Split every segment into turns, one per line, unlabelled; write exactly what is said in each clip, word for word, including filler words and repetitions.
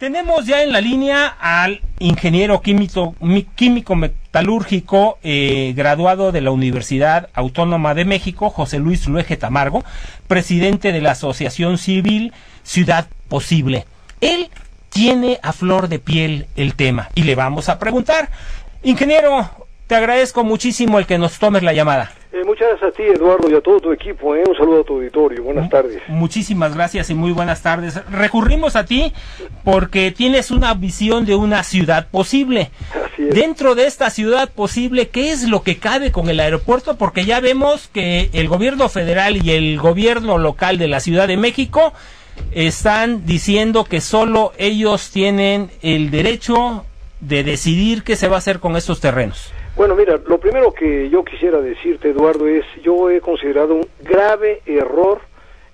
Tenemos ya en la línea al ingeniero químico, químico metalúrgico eh, graduado de la Universidad Autónoma de México, José Luis Luege Tamargo, presidente de la Asociación Civil Ciudad Posible. Él tiene a flor de piel el tema y le vamos a preguntar. Ingeniero, te agradezco muchísimo el que nos tomes la llamada.
Eh, muchas gracias a ti, Eduardo, y a todo tu equipo. Eh. Un saludo a tu auditorio. Buenas tardes.
Muchísimas gracias y muy buenas tardes. Recurrimos a ti porque tienes una visión de una ciudad posible.
Así es.
Dentro de esta ciudad posible, ¿qué es lo que cabe con el aeropuerto? Porque ya vemos que el gobierno federal y el gobierno local de la Ciudad de México están diciendo que solo ellos tienen el derecho de decidir qué se va a hacer con estos terrenos.
Bueno, mira, lo primero que yo quisiera decirte, Eduardo, es yo he considerado un grave error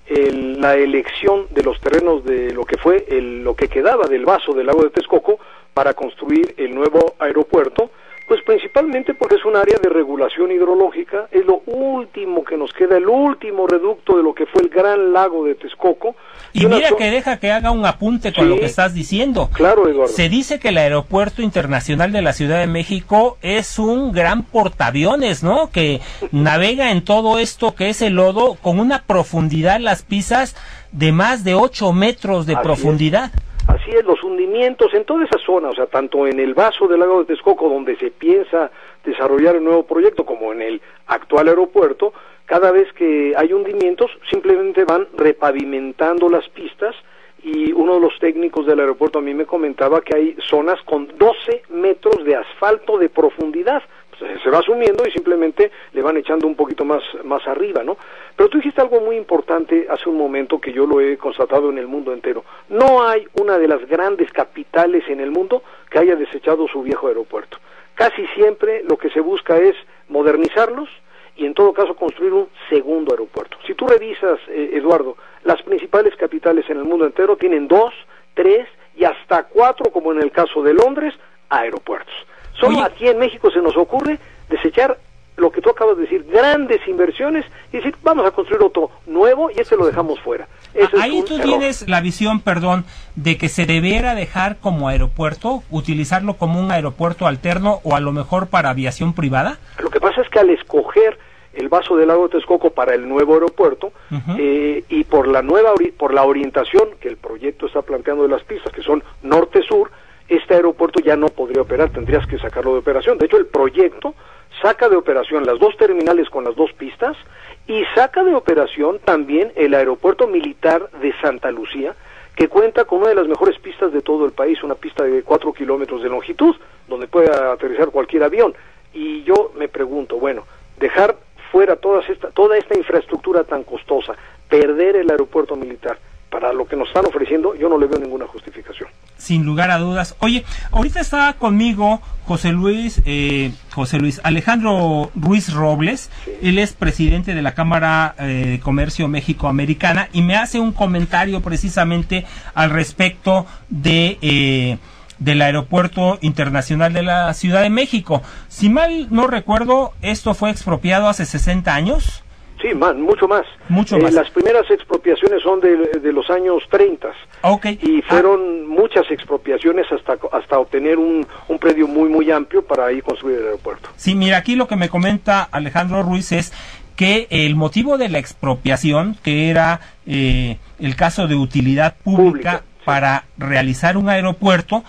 el, la elección de los terrenos de lo que fue el, lo que quedaba del vaso del lago de Texcoco para construir el nuevo aeropuerto, pues principalmente porque es un área de regulación hidrológica, es lo último que nos queda, el último reducto de lo que fue el gran lago de Texcoco.
Y, y mira que deja que haga un apunte con sí, lo que estás diciendo.
Claro, Eduardo.
Se dice que el Aeropuerto Internacional de la Ciudad de México es un gran portaaviones, ¿no? Que navega en todo esto que es el lodo con una profundidad, las pistas, de más de ocho metros de Así profundidad.
Es. Así es, los hundimientos en toda esa zona, o sea, tanto en el vaso del lago de Texcoco, donde se piensa desarrollar el nuevo proyecto, como en el actual aeropuerto, cada vez que hay hundimientos, simplemente van repavimentando las pistas, y uno de los técnicos del aeropuerto a mí me comentaba que hay zonas con doce metros de asfalto de profundidad. Pues se va asumiendo y simplemente le van echando un poquito más, más arriba, ¿no? Pero tú dijiste algo muy importante hace un momento que yo lo he constatado en el mundo entero. No hay una de las grandes capitales en el mundo que haya desechado su viejo aeropuerto. Casi siempre lo que se busca es modernizarlos y en todo caso construir un segundo aeropuerto. Si tú revisas, eh, Eduardo, las principales capitales en el mundo entero tienen dos, tres y hasta cuatro, como en el caso de Londres, aeropuertos. Solo Oye. aquí en México se nos ocurre desechar lo que tú acabas de decir, grandes inversiones, y decir, vamos a construir otro nuevo y ese lo dejamos fuera. Eso
Ahí
es
tú
error.
tienes la visión, perdón, de que se debiera dejar como aeropuerto, utilizarlo como un aeropuerto alterno o a lo mejor para aviación privada.
Lo que pasa es que al escoger el vaso del lago de Texcoco para el nuevo aeropuerto, uh-huh. eh, y por la nueva por la orientación que el proyecto está planteando de las pistas, que son norte-sur, este aeropuerto ya no podría operar, tendrías que sacarlo de operación. De hecho, el proyecto saca de operación las dos terminales con las dos pistas y saca de operación también el aeropuerto militar de Santa Lucía, que cuenta con una de las mejores pistas de todo el país, una pista de cuatro kilómetros de longitud, donde puede aterrizar cualquier avión. Y yo me pregunto, bueno, dejar fuera todas esta, toda esta infraestructura tan costosa, perder el aeropuerto militar, para lo que nos están ofreciendo, yo no le veo ninguna justificación.
Sin lugar a dudas. Oye, ahorita está conmigo José Luis, eh, José Luis Alejandro Ruiz Robles, sí. Él es presidente de la Cámara eh, de Comercio México-Americana y me hace un comentario precisamente al respecto de eh, del Aeropuerto Internacional de la Ciudad de México. Si mal no recuerdo, esto fue expropiado hace sesenta años.
Sí, más, mucho más.
Mucho
eh,
más.
Las primeras expropiaciones son de, de los años treinta.
Okay.
Y fueron ah. muchas expropiaciones hasta hasta obtener un, un predio muy, muy amplio para ahí construir el aeropuerto.
Sí, mira, aquí lo que me comenta Alejandro Ruiz es que el motivo de la expropiación, que era eh, el caso de utilidad pública, pública sí. para realizar un aeropuerto,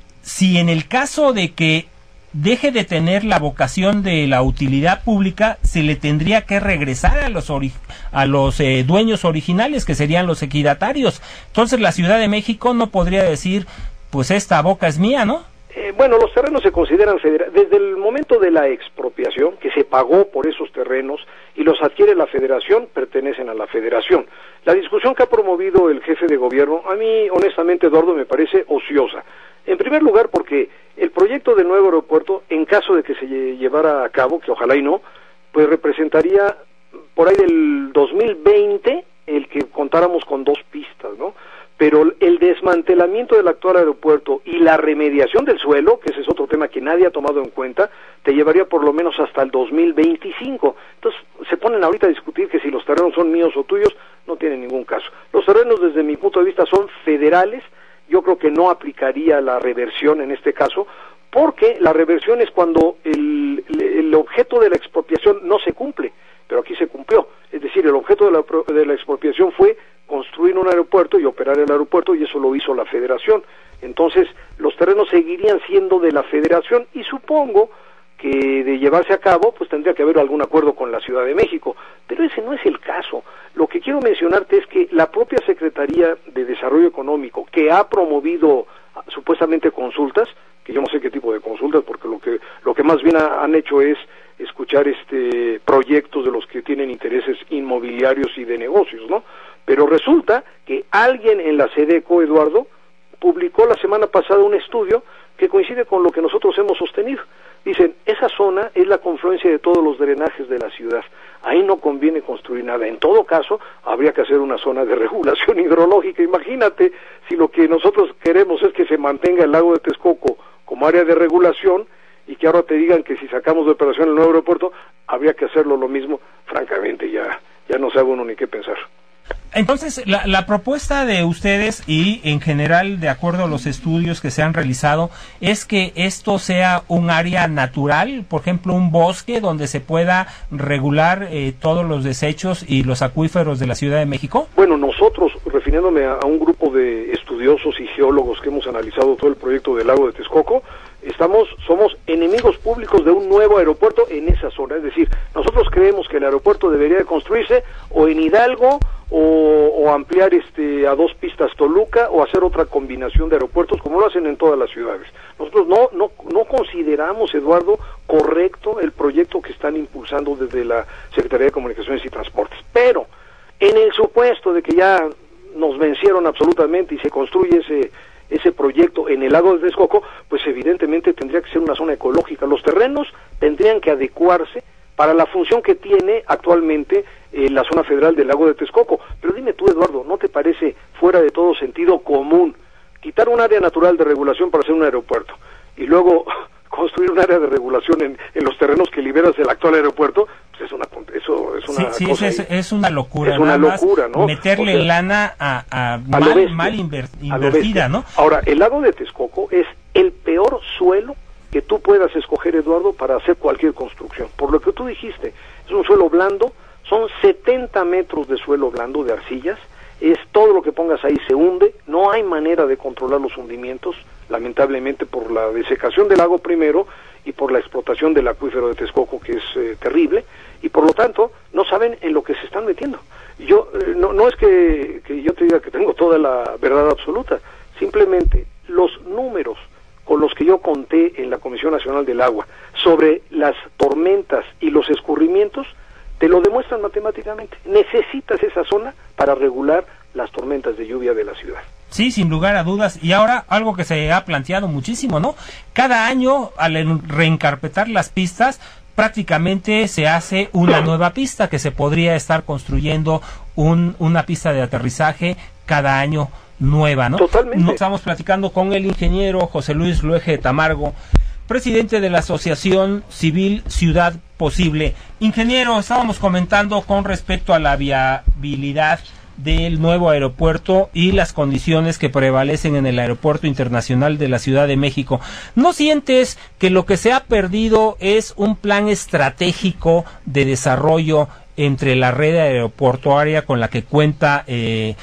si en el caso de que deje de tener la vocación de la utilidad pública, se le tendría que regresar a los ori a los eh, dueños originales, que serían los ejidatarios. Entonces la Ciudad de México no podría decir, pues esta boca es mía, ¿no?
Eh, bueno, los terrenos se consideran federales. Desde el momento de la expropiación, que se pagó por esos terrenos y los adquiere la federación, pertenecen a la federación. La discusión que ha promovido el jefe de gobierno, a mí honestamente, Eduardo, me parece ociosa. En primer lugar, porque el proyecto del nuevo aeropuerto, en caso de que se llevara a cabo, que ojalá y no, pues representaría por ahí del dos mil veinte el que contáramos con dos pistas, ¿no? Pero el desmantelamiento del actual aeropuerto y la remediación del suelo, que ese es otro tema que nadie ha tomado en cuenta, te llevaría por lo menos hasta el dos mil veinticinco. Entonces se ponen ahorita a discutir que si los terrenos son míos o tuyos, no tiene ningún caso. Los terrenos, desde mi punto de vista, son federales yo creo que no aplicaría la reversión en este caso, porque la reversión es cuando el, el objeto de la expropiación no se cumple, pero aquí se cumplió. Es decir, el objeto de la, de la expropiación fue construir un aeropuerto y operar el aeropuerto, y eso lo hizo la Federación. Entonces, los terrenos seguirían siendo de la Federación, y supongo que de llevarse a cabo, pues tendría que haber algún acuerdo con la Ciudad de México, pero ese no es el caso. Lo que quiero mencionarte es que la propia Secretaría de Desarrollo Económico, que ha promovido supuestamente consultas, que yo no sé qué tipo de consultas, porque lo que lo que más bien ha, han hecho es escuchar este proyectos de los que tienen intereses inmobiliarios y de negocios, ¿no? Pero resulta que alguien en la SEDECO, Eduardo, publicó la semana pasada un estudio que coincide con lo que nosotros hemos sostenido. Dicen, esa zona es la confluencia de todos los drenajes de la ciudad, ahí no conviene construir nada. En todo caso, habría que hacer una zona de regulación hidrológica. Imagínate, si lo que nosotros queremos es que se mantenga el lago de Texcoco como área de regulación, y que ahora te digan que si sacamos de operación el nuevo aeropuerto, habría que hacerlo lo mismo. Francamente, ya, ya no sabe uno ni qué pensar.
Entonces, la, la propuesta de ustedes, y en general de acuerdo a los estudios que se han realizado, es que esto sea un área natural, por ejemplo, un bosque donde se pueda regular eh, todos los desechos y los acuíferos de la Ciudad de México.
Bueno, nosotros, refiriéndome a, a un grupo de estudiosos y geólogos que hemos analizado todo el proyecto del lago de Texcoco, estamos, somos enemigos públicos de un nuevo aeropuerto en esa zona. Es decir, nosotros creemos que el aeropuerto debería de construirse o en Hidalgo, o, o ampliar este a dos pistas Toluca, o hacer otra combinación de aeropuertos como lo hacen en todas las ciudades. Nosotros no no no consideramos, Eduardo, correcto el proyecto que están impulsando desde la Secretaría de Comunicaciones y Transportes, pero en el supuesto de que ya nos vencieron absolutamente y se construye ese ese proyecto en el lago de Texcoco, pues evidentemente tendría que ser una zona ecológica. Los terrenos tendrían que adecuarse para la función que tiene actualmente eh, la zona federal del lago de Texcoco. Pero dime tú, Eduardo, ¿no te parece fuera de todo sentido común quitar un área natural de regulación para hacer un aeropuerto y luego construir un área de regulación en, en los terrenos que liberas del actual aeropuerto? Pues es una eso es una
sí,
cosa
sí, es, es una locura.
Es una locura, ¿no?
Meterle
o sea,
lana a, a,
a
mal,
bestia,
mal inver,
a
invertida, ¿no?
Ahora, el lago de Texcoco es el peor suelo que tú puedas escoger, Eduardo, para hacer cualquier construcción. Por lo que tú dijiste, es un suelo blando, son setenta metros de suelo blando, de arcillas, es todo lo que pongas ahí se hunde, no hay manera de controlar los hundimientos, lamentablemente por la desecación del lago primero, y por la explotación del acuífero de Texcoco, que es eh, terrible, y por lo tanto no saben en lo que se están metiendo. Yo eh, no, no es que, que yo te diga que tengo toda la verdad absoluta, simplemente los números con los que yo conté en la Comisión Nacional del Agua sobre las tormentas y los escurrimientos, te lo demuestran matemáticamente. Necesitas esa zona para regular las tormentas de lluvia de la ciudad.
Sí, sin lugar a dudas. Y ahora algo que se ha planteado muchísimo, ¿no? Cada año, al reencarpetar las pistas, prácticamente se hace una nueva pista, que se podría estar construyendo un, una pista de aterrizaje cada año nueva, ¿no?
Totalmente.
Nos estamos platicando con el ingeniero José Luis Luege Tamargo, presidente de la Asociación Civil Ciudad Posible. Ingeniero, estábamos comentando con respecto a la viabilidad del nuevo aeropuerto y las condiciones que prevalecen en el Aeropuerto Internacional de la Ciudad de México. ¿No sientes que lo que se ha perdido es un plan estratégico de desarrollo entre la red aeroportuaria con la que cuenta eh,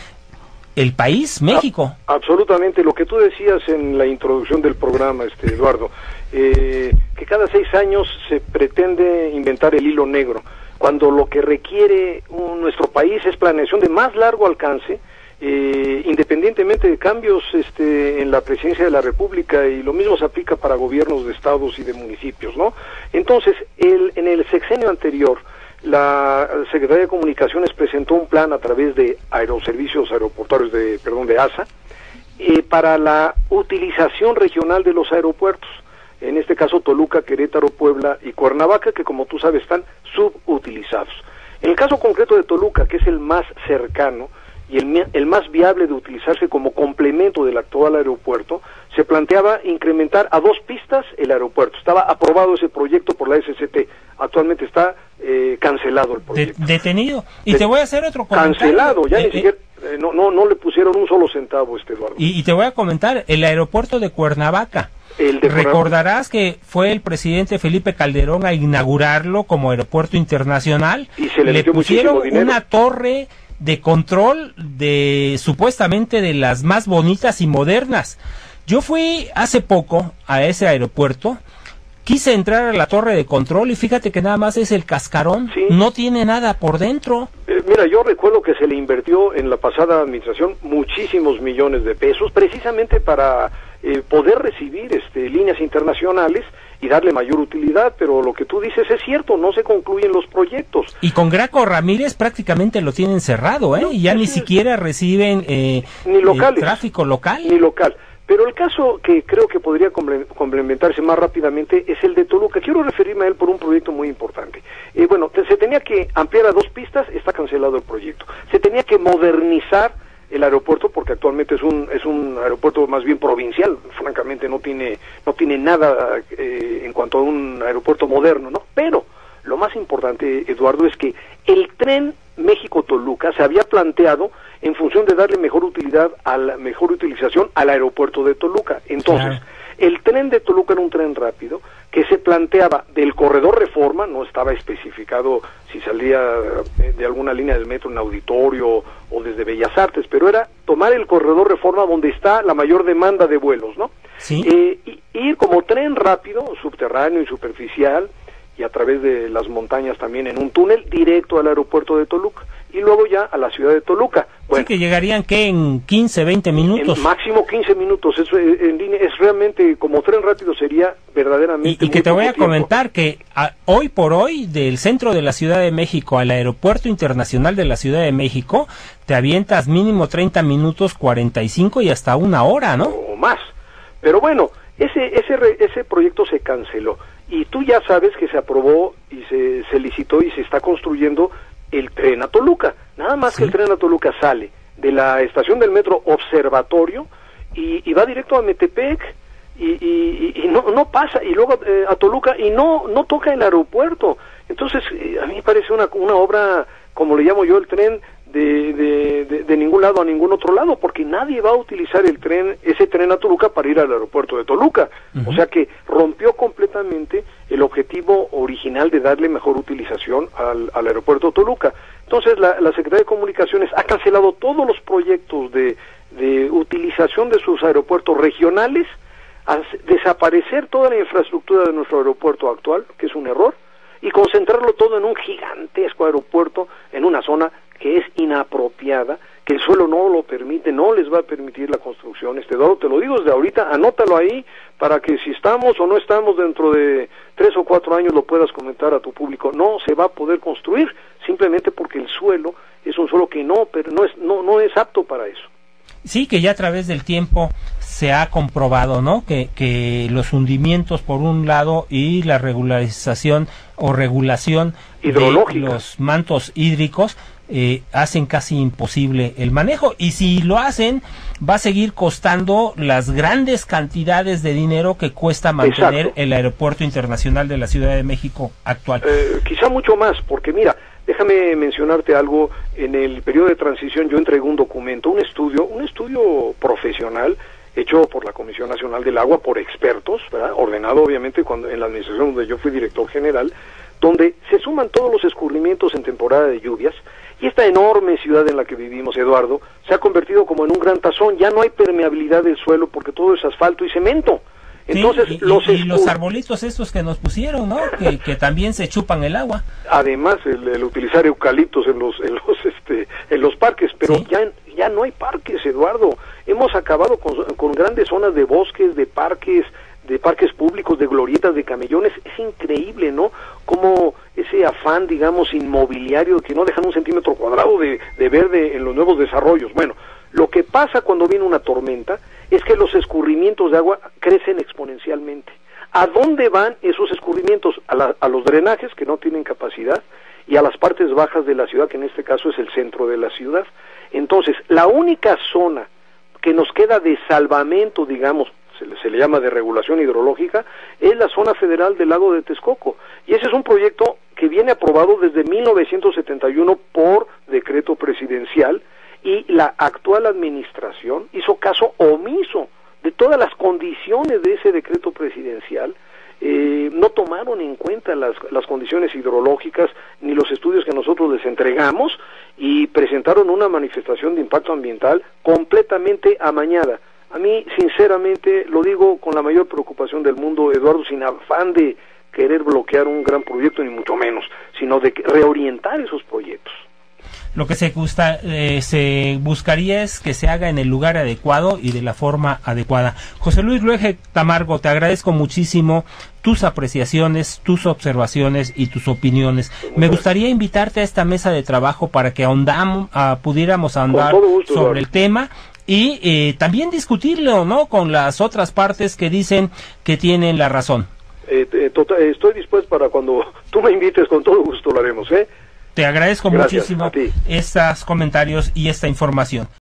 el país, México?
A, absolutamente, lo que tú decías en la introducción del programa, este Eduardo, eh, que cada seis años se pretende inventar el hilo negro, cuando lo que requiere un, nuestro país es planeación de más largo alcance, eh, independientemente de cambios este, en la presidencia de la República, y lo mismo se aplica para gobiernos de estados y de municipios, ¿no? Entonces, el, en el sexenio anterior, la Secretaría de Comunicaciones presentó un plan a través de Aeroservicios Aeroportuarios de, perdón, de A S A, eh, para la utilización regional de los aeropuertos. En este caso Toluca, Querétaro, Puebla y Cuernavaca, que como tú sabes están subutilizados. En el caso concreto de Toluca, que es el más cercano y el, el más viable de utilizarse como complemento del actual aeropuerto, se planteaba incrementar a dos pistas el aeropuerto. Estaba aprobado ese proyecto por la S C T. Actualmente está eh, cancelado el proyecto.
De, detenido. Y De, te voy a hacer otro comentario.
Cancelado, ya
eh,
ni siquiera... eh, no, no, no le pusieron un solo centavo, este Eduardo.
Y, y te voy a comentar, el aeropuerto de Cuernavaca.
El de
Recordarás que fue el presidente Felipe Calderón a inaugurarlo como aeropuerto internacional.
Y se le,
le pusieron una torre de control de supuestamente de las más bonitas y modernas. Yo fui hace poco a ese aeropuerto, quise entrar a la torre de control y fíjate que nada más es el cascarón, ¿sí? No tiene nada por dentro.
Eh, mira, yo recuerdo que se le invirtió en la pasada administración muchísimos millones de pesos precisamente para eh, poder recibir este, líneas internacionales y darle mayor utilidad, pero lo que tú dices es cierto, no se concluyen los proyectos.
Y con Graco Ramírez prácticamente lo tienen cerrado, ¿eh? No, y ya ni es... siquiera reciben eh,
ni locales,
eh, tráfico local.
Ni local. Pero el caso que creo que podría complementarse más rápidamente es el de Toluca. Quiero referirme a él por un proyecto muy importante. Eh, bueno, te, se tenía que ampliar a dos pistas, está cancelado el proyecto. Se tenía que modernizar el aeropuerto porque actualmente es un es un aeropuerto más bien provincial, francamente no tiene no tiene nada eh, en cuanto a un aeropuerto moderno, ¿no? Pero lo más importante, Eduardo, es que el tren México-Toluca se había planteado en función de darle mejor utilidad a la mejor utilización al aeropuerto de Toluca. Entonces, claro, el tren de Toluca era un tren rápido que se planteaba del corredor Reforma, no estaba especificado si salía de alguna línea del metro en Auditorio o desde Bellas Artes, pero era tomar el corredor Reforma donde está la mayor demanda de vuelos, ¿no?
Sí.
Eh, y, ir como tren rápido, subterráneo y superficial, y a través de las montañas también en un túnel directo al aeropuerto de Toluca y luego ya a la ciudad de Toluca.
Bueno, sí, que llegarían que en quince, veinte minutos.
En máximo quince minutos, eso en línea es realmente como tren rápido, sería verdaderamente.
Y, y que te voy a tiempo. comentar que a, hoy por hoy del centro de la Ciudad de México al aeropuerto internacional de la Ciudad de México te avientas mínimo treinta minutos, cuarenta y cinco y hasta una hora, ¿no?
O más. Pero bueno, ese ese ese proyecto se canceló. Y tú ya sabes que se aprobó y se, se licitó y se está construyendo el tren a Toluca. Nada más, ¿sí?, que el tren a Toluca sale de la estación del metro Observatorio y, y va directo a Metepec y, y, y no, no pasa, y luego eh, a Toluca y no, no toca el aeropuerto. Entonces, eh, a mí me parece una, una obra, como le llamo yo, el tren de, de, de, de ningún lado a ningún otro lado, porque nadie va a utilizar el tren, ese tren a Toluca para ir al aeropuerto de Toluca. Uh-huh. O sea que rompió completamente el objetivo original de darle mejor utilización al, al aeropuerto de Toluca. Entonces la, la Secretaría de Comunicaciones ha cancelado todos los proyectos de, de utilización de sus aeropuertos regionales, a desaparecer toda la infraestructura de nuestro aeropuerto actual, que es un error, y concentrarlo todo en un gigantesco aeropuerto en una zona que es inapropiada, que el suelo no lo permite, no les va a permitir la construcción. Este Eduardo, te lo digo desde ahorita, anótalo ahí para que si estamos o no estamos dentro de tres o cuatro años lo puedas comentar a tu público. No se va a poder construir simplemente porque el suelo es un suelo que no, pero no es no no es apto para eso.
Sí, que ya a través del tiempo se ha comprobado, ¿no? Que, que los hundimientos por un lado y la regularización o regulación de los mantos hídricos eh, hacen casi imposible el manejo. Y si lo hacen, va a seguir costando las grandes cantidades de dinero que cuesta mantener Exacto. el Aeropuerto Internacional de la Ciudad de México actual.
Eh, quizá mucho más, porque mira, déjame mencionarte algo. En el periodo de transición yo entregué un documento, un estudio, un estudio profesional hecho por la Comisión Nacional del Agua, por expertos, ¿verdad?, ordenado obviamente cuando en la administración donde yo fui director general, donde se suman todos los escurrimientos en temporada de lluvias, y esta enorme ciudad en la que vivimos, Eduardo, se ha convertido como en un gran tazón. Ya no hay permeabilidad del suelo porque todo es asfalto y cemento. Entonces,
sí, y,
los,
y, y los arbolitos estos que nos pusieron, ¿no? Que, que también se chupan el agua.
Además, el, el utilizar eucaliptos en los en los este en los parques, pero sí. ya ya no hay parques, Eduardo. Hemos acabado con, con grandes zonas de bosques, de parques, de parques públicos, de glorietas, de camellones. Es increíble, ¿no? Como ese afán, digamos, inmobiliario que no dejan un centímetro cuadrado de, de verde en los nuevos desarrollos. Bueno, lo que pasa cuando viene una tormenta es que los escurrimientos de agua crecen exponencialmente. ¿A dónde van esos escurrimientos? A, la, a los drenajes que no tienen capacidad y a las partes bajas de la ciudad, que en este caso es el centro de la ciudad. Entonces, la única zona que nos queda de salvamento, digamos, se le, se le llama de regulación hidrológica, es la zona federal del lago de Texcoco. Y ese es un proyecto que viene aprobado desde mil novecientos setenta y uno por decreto presidencial, y la actual administración hizo caso omiso de todas las condiciones de ese decreto presidencial. Eh, no tomaron en cuenta las, las condiciones hidrológicas ni los estudios que nosotros les entregamos y presentaron una manifestación de impacto ambiental completamente amañada. A mí, sinceramente, lo digo con la mayor preocupación del mundo, Eduardo, sin afán de querer bloquear un gran proyecto, ni mucho menos, sino de reorientar esos proyectos.
Lo que se, gusta, eh, se buscaría es que se haga en el lugar adecuado y de la forma adecuada. José Luis Luege Tamargo, te agradezco muchísimo tus apreciaciones, tus observaciones y tus opiniones. Me gustaría invitarte a esta mesa de trabajo para que ahondamos, uh, pudiéramos ahondar gusto, sobre el tema y eh, también discutirlo, ¿no?, con las otras partes que dicen que tienen la razón.
Eh, eh, total, estoy dispuesto para cuando tú me invites, con todo gusto lo haremos, ¿eh?
Te agradezco Gracias muchísimo estos comentarios y esta información.